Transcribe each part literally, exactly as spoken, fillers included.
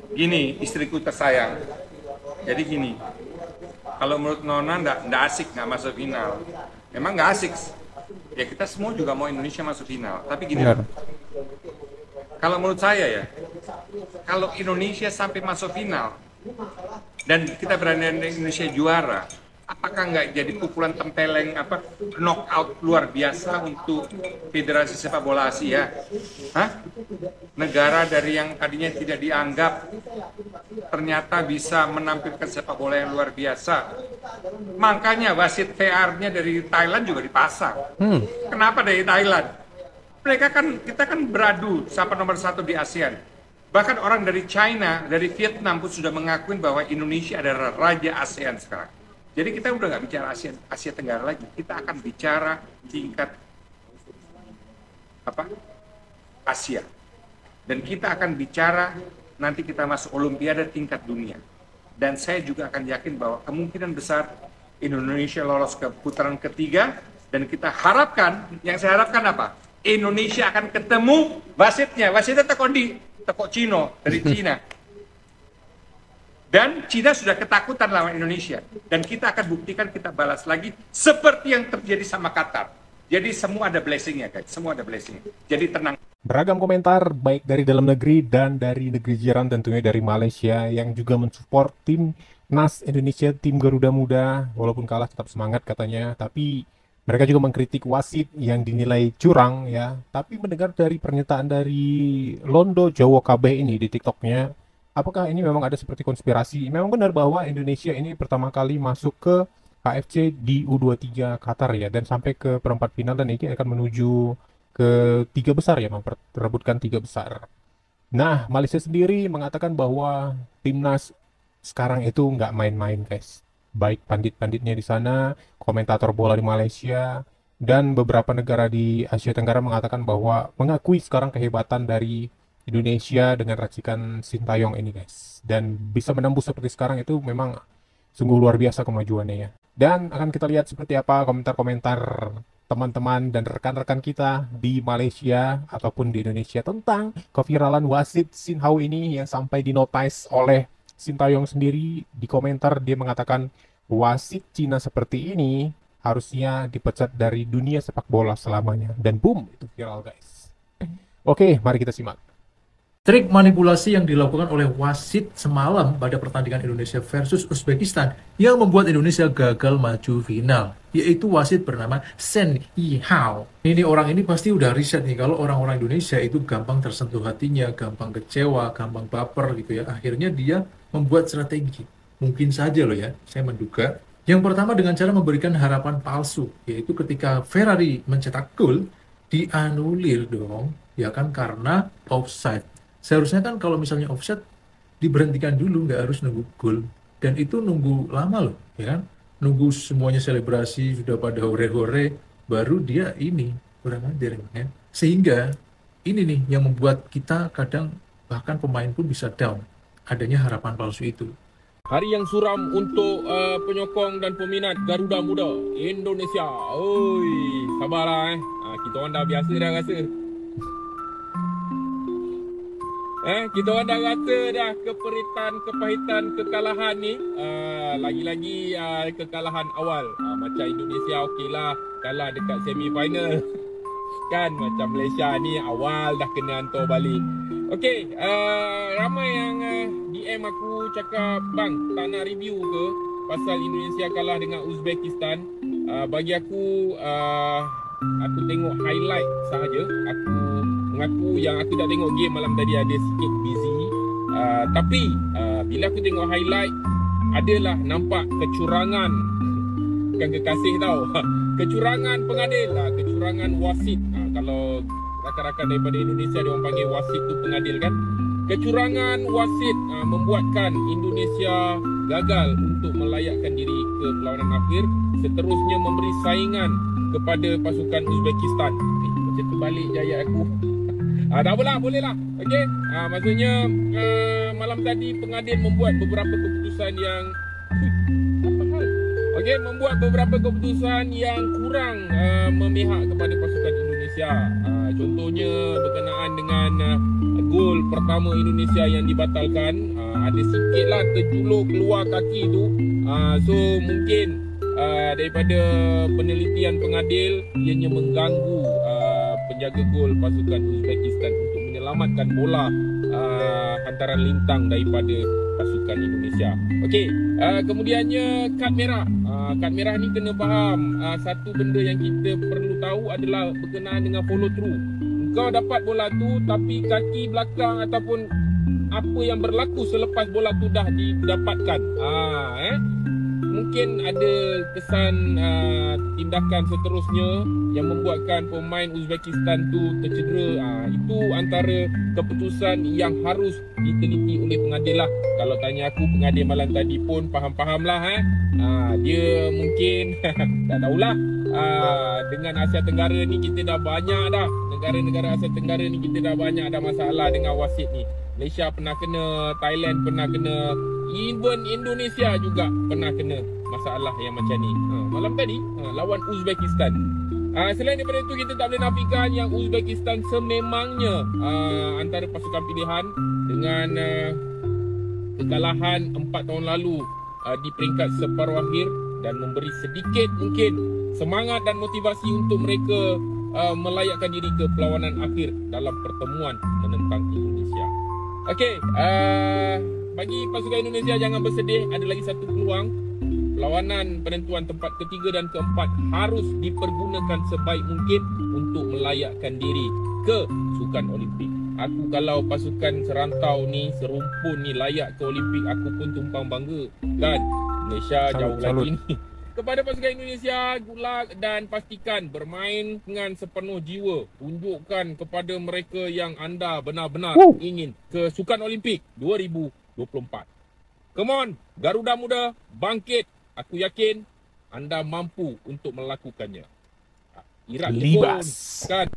Gini, istriku tersayang. Jadi gini, kalau menurut Nona nggak nggak asik nggak masuk final. Memang nggak asik. Ya kita semua juga mau Indonesia masuk final. Tapi gini, Benar. kalau menurut saya ya, kalau Indonesia sampai masuk final dan kita berani Indonesia juara, apakah nggak jadi pukulan tempeleng apa knockout luar biasa untuk Federasi Sepak Bola Asia? Hah? Negara dari yang tadinya tidak dianggap ternyata bisa menampilkan sepak bola yang luar biasa. Makanya wasit V R-nya dari Thailand juga dipasang. Hmm. Kenapa dari Thailand? Mereka kan, kita kan beradu siapa nomor satu di ASEAN. Bahkan orang dari China, dari Vietnam pun sudah mengakui bahwa Indonesia adalah raja ASEAN sekarang. Jadi kita udah nggak bicara Asia, Asia Tenggara lagi, kita akan bicara tingkat apa? Asia. Dan kita akan bicara nanti kita masuk Olimpiade tingkat dunia. Dan saya juga akan yakin bahwa kemungkinan besar Indonesia lolos ke putaran ketiga dan kita harapkan, yang saya harapkan apa? Indonesia akan ketemu wasitnya, wasitnya teko di teko Cino dari Cina. Dan Cina sudah ketakutan lawan Indonesia dan kita akan buktikan kita balas lagi seperti yang terjadi sama Qatar. Jadi semua ada blessing-nya guys, semua ada blessing. Jadi tenang. Beragam komentar baik dari dalam negeri dan dari negeri jiran tentunya dari Malaysia yang juga mensupport tim Nas Indonesia, tim Garuda Muda, walaupun kalah tetap semangat katanya, tapi mereka juga mengkritik wasit yang dinilai curang ya. Tapi mendengar dari pernyataan dari Londo Jowo K B ini di TikToknya, apakah ini memang ada seperti konspirasi? Memang benar bahwa Indonesia ini pertama kali masuk ke K F C di U dua puluh tiga Qatar ya, dan sampai ke perempat final dan ini akan menuju ke tiga besar ya, memperebutkan tiga besar. Nah, Malaysia sendiri mengatakan bahwa timnas sekarang itu nggak main-main guys. Baik pandit-panditnya di sana, komentator bola di Malaysia, dan beberapa negara di Asia Tenggara mengatakan bahwa mengakui sekarang kehebatan dari Indonesia dengan racikan Sintayong ini guys. Dan bisa menembus seperti sekarang itu memang sungguh luar biasa kemajuannya ya. Dan akan kita lihat seperti apa komentar-komentar teman-teman dan rekan-rekan kita di Malaysia ataupun di Indonesia tentang keviralan wasit Sin Hao ini yang sampai dinotis oleh Sintayong sendiri. Di komentar dia mengatakan wasit Cina seperti ini harusnya dipecat dari dunia sepak bola selamanya. Dan boom, itu viral guys. Oke, mari kita simak. Trik manipulasi yang dilakukan oleh wasit semalam pada pertandingan Indonesia versus Uzbekistan yang membuat Indonesia gagal maju final, yaitu wasit bernama Sin Hao. Ini orang ini pasti udah riset nih kalau orang-orang Indonesia itu gampang tersentuh hatinya, gampang kecewa, gampang baper gitu ya. Akhirnya dia membuat strategi. Mungkin saja loh ya, saya menduga. Yang pertama dengan cara memberikan harapan palsu, yaitu ketika Ferrari mencetak gol, dianulir dong, ya kan, karena offside. Seharusnya kan kalau misalnya offset diberhentikan dulu, nggak harus nunggu gol. Dan itu nunggu lama loh, ya kan? Nunggu semuanya selebrasi, sudah pada hore-hore, baru dia ini, kurang ajar ya. Sehingga ini nih yang membuat kita kadang, bahkan pemain pun bisa down. Adanya harapan palsu itu. Hari yang suram untuk uh, penyokong dan peminat Garuda Muda Indonesia. Oi, sabarlah eh. Ha, kita orang dah biasa dah rasa. Eh, kita orang dah rasa dah keperitan, kepahitan, kekalahan ni. Uh, lagi-lagi uh, kekalahan awal. Uh, macam Indonesia okeylah, kalah dekat semi final. Kan macam Malaysia ni awal dah kena hantar balik. Okey, uh, ramai yang uh, D M aku cakap, bang, tak nak review ke pasal Indonesia kalah dengan Uzbekistan. Uh, bagi aku, uh, aku tengok highlight sahaja. Aku mengaku yang aku tak tengok game malam tadi, ada sikit busy. Uh, tapi uh, bila aku tengok highlight, adalah nampak kecurangan. Bukan kekasih tau. Kecurangan pengadil, uh, kecurangan wasit. Uh, kalau rakan-rakan daripada Indonesia, dia orang panggil wasit tu pengadil kan. Kecurangan wasit uh, membuatkan Indonesia gagal untuk melayakkan diri ke perlawanan akhir. Seterusnya memberi saingan kepada pasukan Uzbekistan. Eh, macam tu balik jaya aku. Ah, tak apalah, boleh lah. Okey. Ah, maksudnya uh, malam tadi pengadil membuat beberapa keputusan yang apa hal? Okey, membuat beberapa keputusan yang kurang uh, memihak kepada pasukan Indonesia. Uh, contohnya berkenaan dengan uh, gol pertama Indonesia yang dibatalkan, uh, ada sikitlah terjulur keluar kaki tu. Uh, so mungkin uh, daripada penelitian pengadil, ianya mengganggu uh, penjaga gol pasukan Uzbekistan untuk menyelamatkan bola uh, hantaran lintang daripada pasukan Indonesia. Okey, uh, kemudiannya kad merah. Uh, kad merah ni kena faham, uh, satu benda yang kita perlu tahu adalah berkenaan dengan follow through. Kau dapat bola tu tapi kaki belakang ataupun apa yang berlaku selepas bola tu dah didapatkan. Ah, eh mungkin ada kesan uh, tindakan seterusnya yang membuatkan pemain Uzbekistan tu tercedera. Uh, itu antara keputusan yang harus diteliti oleh pengadil lah. Kalau tanya aku, pengadil malam tadi pun faham-faham lah. Eh? Uh, dia mungkin tak tahulah. Uh, dengan Asia Tenggara ni kita dah banyak dah. Negara-negara Asia Tenggara ni kita dah banyak dah masalah dengan wasit ni. Malaysia pernah kena, Thailand pernah kena, even Indonesia juga pernah kena masalah yang macam ni. Ha, malam tadi ha, lawan Uzbekistan. Ha, selain daripada itu, kita tak boleh nafikan yang Uzbekistan sememangnya ha, antara pasukan pilihan dengan ha, kekalahan empat tahun lalu ha, di peringkat separuh akhir dan memberi sedikit mungkin semangat dan motivasi untuk mereka ha, melayakkan diri ke perlawanan akhir dalam pertemuan menentang Indonesia. Okey, uh, bagi pasukan Indonesia jangan bersedih, ada lagi satu peluang. Perlawanan penentuan tempat ketiga dan keempat harus dipergunakan sebaik mungkin untuk melayakkan diri ke Sukan Olimpik. Aku kalau pasukan serantau ni, serumpun ni layak ke Olimpik, aku pun tumpang bangga. Kan? Malaysia Salut, jauh salut. lagi ni. Kepada pasukan Indonesia, good luck dan pastikan bermain dengan sepenuh jiwa. Tunjukkan kepada mereka yang anda benar-benar Woo. ingin ke Sukan Olimpik dua ribu dua puluh empat. Come on, Garuda Muda, bangkit. Aku yakin anda mampu untuk melakukannya. Iraq Libas. kan?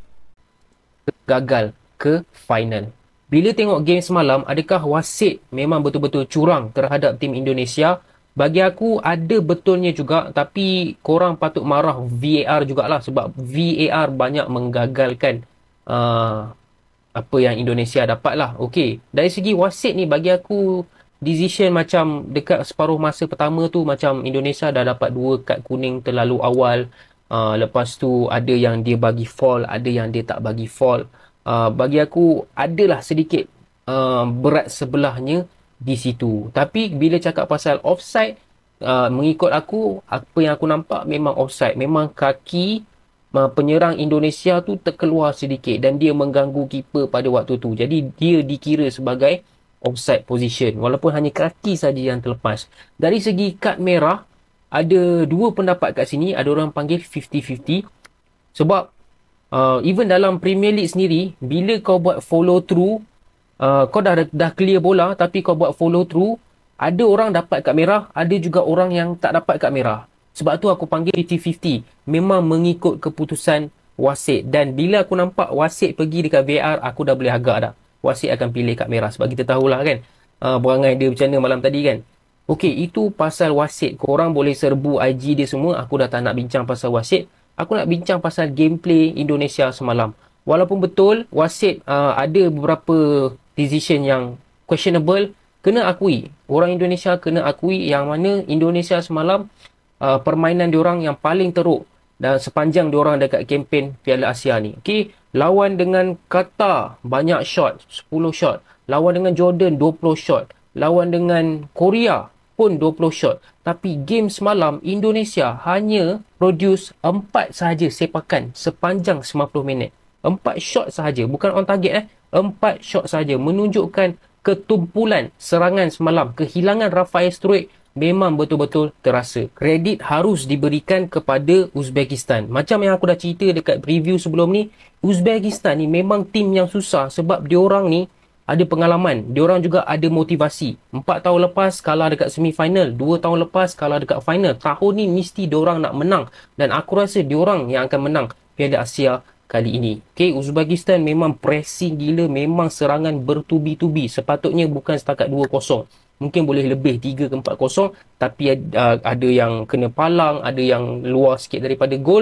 Gagal ke final. Bila tengok game semalam, adakah wasit memang betul-betul curang terhadap tim Indonesia? Bagi aku ada betulnya juga, tapi korang patut marah V A R jugalah sebab V A R banyak menggagalkan uh, apa yang Indonesia dapat lah. Okey, dari segi wasit ni bagi aku decision macam dekat separuh masa pertama tu macam Indonesia dah dapat dua kad kuning terlalu awal. Uh, lepas tu ada yang dia bagi foul, ada yang dia tak bagi foul. Uh, bagi aku adalah sedikit uh, berat sebelahnya di situ. Tapi bila cakap pasal offside, uh, mengikut aku, apa yang aku nampak memang offside. Memang kaki uh, penyerang Indonesia tu terkeluar sedikit dan dia mengganggu keeper pada waktu tu. Jadi dia dikira sebagai offside position walaupun hanya kaki saja yang terlepas. Dari segi kad merah, ada dua pendapat kat sini. Ada orang panggil fifty fifty sebab uh, even dalam Premier League sendiri, bila kau buat follow through, Uh, kau dah dah clear bola tapi kau buat follow through, ada orang dapat kad merah, ada juga orang yang tak dapat kad merah. Sebab tu aku panggil fifty fifty. Memang mengikut keputusan wasit. Dan bila aku nampak wasit pergi dekat V A R, aku dah boleh agak dah wasit akan pilih kad merah. Sebab kita tahulah kan uh, perangai dia macam mana malam tadi kan. Okey, itu pasal wasit. Korang boleh serbu I G dia semua. Aku dah tak nak bincang pasal wasit. Aku nak bincang pasal gameplay Indonesia semalam. Walaupun betul wasit uh, ada beberapa decision yang questionable, kena akui. Orang Indonesia kena akui yang mana Indonesia semalam uh, permainan diorang yang paling teruk dan sepanjang diorang dekat kempen Piala Asia ni. Okey, lawan dengan Qatar banyak shot, sepuluh shot. Lawan dengan Jordan dua puluh shot. Lawan dengan Korea pun dua puluh shot. Tapi game semalam Indonesia hanya produce empat sahaja sepakan sepanjang sembilan puluh minit. empat shot sahaja, bukan on target eh. empat shot saja, menunjukkan ketumpulan serangan semalam. Kehilangan Rafael Struik memang betul-betul terasa. Kredit harus diberikan kepada Uzbekistan. Macam yang aku dah cerita dekat preview sebelum ni, Uzbekistan ni memang tim yang susah sebab diorang ni ada pengalaman. Diorang juga ada motivasi. empat tahun lepas kalah dekat semifinal, dua tahun lepas kalah dekat final. Tahun ni mesti diorang nak menang dan aku rasa diorang yang akan menang Piala Asia kali ini. Okay, Uzbekistan memang pressing gila, memang serangan bertubi-tubi. Sepatutnya bukan setakat dua kosong. Mungkin boleh lebih tiga ke empat kosong, tapi uh, ada yang kena palang, ada yang luar sikit daripada gol.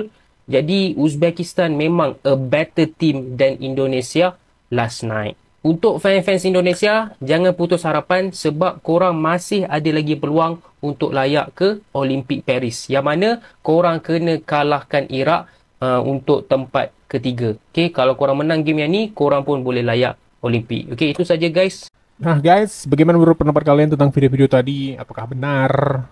Jadi Uzbekistan memang a better team than Indonesia last night. Untuk fans-fans Indonesia, jangan putus harapan sebab korang masih ada lagi peluang untuk layak ke Olimpik Paris. Yang mana korang kena kalahkan Iraq uh, untuk tempat ketiga. Okay, kalau korang menang game yang ni, korang pun boleh layak Olimpik. Okay, itu saja guys. Nah guys, bagaimana menurut pendapat kalian tentang video-video tadi? Apakah benar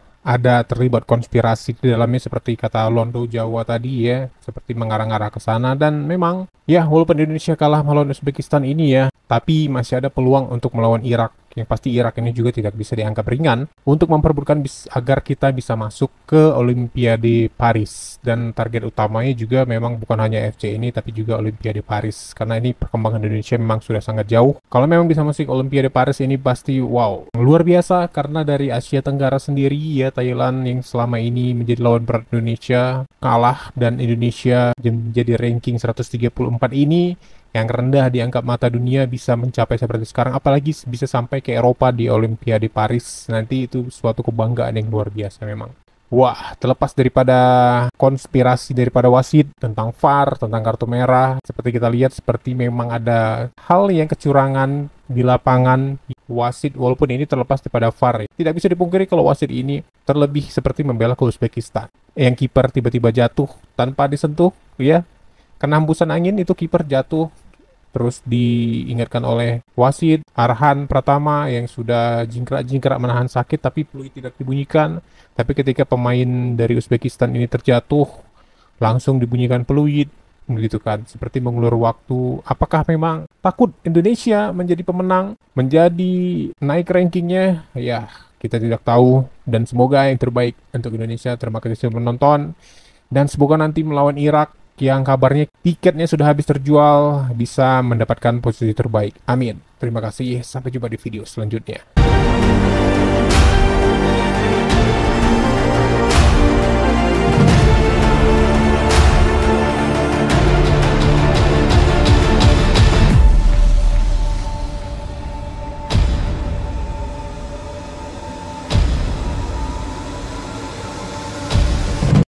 ada terlibat konspirasi di dalamnya seperti kata Londo Jawa tadi ya, seperti mengarah-arah ke sana? Dan memang ya, walaupun Indonesia kalah melawan Uzbekistan ini ya, tapi masih ada peluang untuk melawan Irak. Yang pasti Irak ini juga tidak bisa dianggap ringan untuk memperebutkan bis agar kita bisa masuk ke Olimpiade Paris. Dan target utamanya juga memang bukan hanya F C ini, tapi juga Olimpiade Paris. Karena ini perkembangan Indonesia memang sudah sangat jauh. Kalau memang bisa masuk Olimpiade Paris ini pasti wow, luar biasa. Karena dari Asia Tenggara sendiri ya, Thailand yang selama ini menjadi lawan berat Indonesia kalah, dan Indonesia menjadi ranking seratus tiga puluh empat ini yang rendah dianggap mata dunia bisa mencapai seperti sekarang, apalagi bisa sampai ke Eropa di Olimpiade Paris nanti, itu suatu kebanggaan yang luar biasa memang. Wah, terlepas daripada konspirasi daripada wasit tentang V A R, tentang kartu merah, seperti kita lihat seperti memang ada hal yang kecurangan di lapangan wasit, walaupun ini terlepas daripada V A R ya. Tidak bisa dipungkiri kalau wasit ini terlebih seperti membela ke Uzbekistan. Yang kiper tiba-tiba jatuh tanpa disentuh ya, kena hembusan angin, itu kiper jatuh. Terus diingatkan oleh wasit Arhan Pratama yang sudah jingkrak-jingkrak menahan sakit, tapi peluit tidak dibunyikan. Tapi ketika pemain dari Uzbekistan ini terjatuh, langsung dibunyikan peluit, begitu kan, seperti mengulur waktu. Apakah memang takut Indonesia menjadi pemenang, menjadi naik rankingnya? Ya, kita tidak tahu. Dan semoga yang terbaik untuk Indonesia. Terima kasih sudah menonton, dan semoga nanti melawan Irak yang kabarnya tiketnya sudah habis terjual bisa mendapatkan posisi terbaik. Amin. Terima kasih. Sampai jumpa di video selanjutnya.